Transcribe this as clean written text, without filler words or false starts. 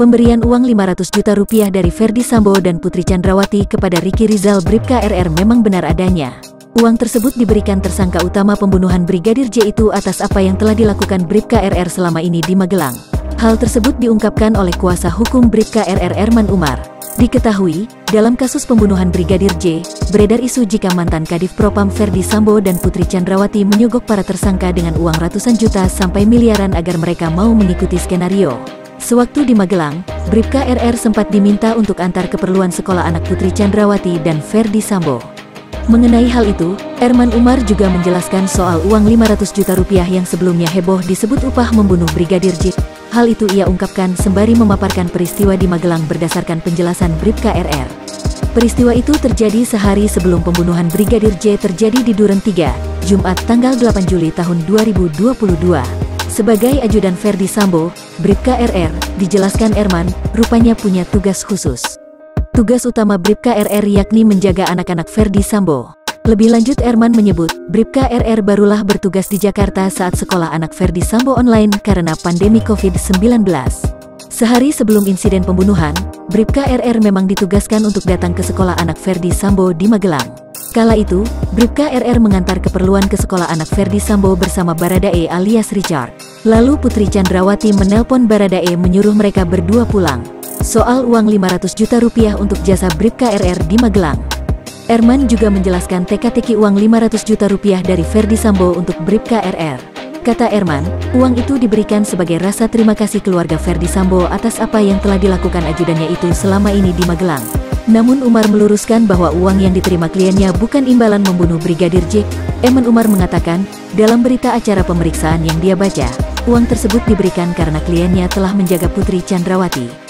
Pemberian uang 500 juta rupiah dari Ferdy Sambo dan Putri Chandrawati kepada Ricky Rizal Bribka RR memang benar adanya. Uang tersebut diberikan tersangka utama pembunuhan Brigadir J itu atas apa yang telah dilakukan Bribka RR selama ini di Magelang. Hal tersebut diungkapkan oleh kuasa hukum Bribka RR Erman Umar. Diketahui, dalam kasus pembunuhan Brigadir J, beredar isu jika mantan Kadif Propam Ferdy Sambo dan Putri Chandrawati menyogok para tersangka dengan uang ratusan juta sampai miliaran agar mereka mau mengikuti skenario. Sewaktu di Magelang, Bribka RR sempat diminta untuk antar keperluan sekolah anak Putri Chandrawati dan Ferdy Sambo. Mengenai hal itu, Erman Umar juga menjelaskan soal uang 500 juta rupiah yang sebelumnya heboh disebut upah membunuh Brigadir J. Hal itu ia ungkapkan sembari memaparkan peristiwa di Magelang berdasarkan penjelasan Bribka RR. Peristiwa itu terjadi sehari sebelum pembunuhan Brigadir J terjadi di Duren 3, Jumat tanggal 8 Juli tahun 2022. Sebagai ajudan Ferdy Sambo, Bribka RR, dijelaskan Erman, rupanya punya tugas khusus. Tugas utama Bribka RR yakni menjaga anak-anak Ferdy Sambo. Lebih lanjut Erman menyebut, Bribka RR barulah bertugas di Jakarta saat sekolah anak Ferdy Sambo online karena pandemi COVID-19. Sehari sebelum insiden pembunuhan, Bribka RR memang ditugaskan untuk datang ke sekolah anak Ferdy Sambo di Magelang. Kala itu, Bribka RR mengantar keperluan ke sekolah anak Ferdy Sambo bersama Baradae alias Richard. Lalu Putri Chandrawati menelpon Baradae menyuruh mereka berdua pulang. Soal uang 500 juta rupiah untuk jasa Bribka RR di Magelang. Erman juga menjelaskan teka-teki uang 500 juta rupiah dari Ferdy Sambo untuk Bribka RR. Kata Erman, uang itu diberikan sebagai rasa terima kasih keluarga Ferdy Sambo atas apa yang telah dilakukan ajudannya itu selama ini di Magelang. Namun Umar meluruskan bahwa uang yang diterima kliennya bukan imbalan membunuh Brigadir J. Erman Umar mengatakan, dalam berita acara pemeriksaan yang dia baca, uang tersebut diberikan karena kliennya telah menjaga Putri Chandrawati.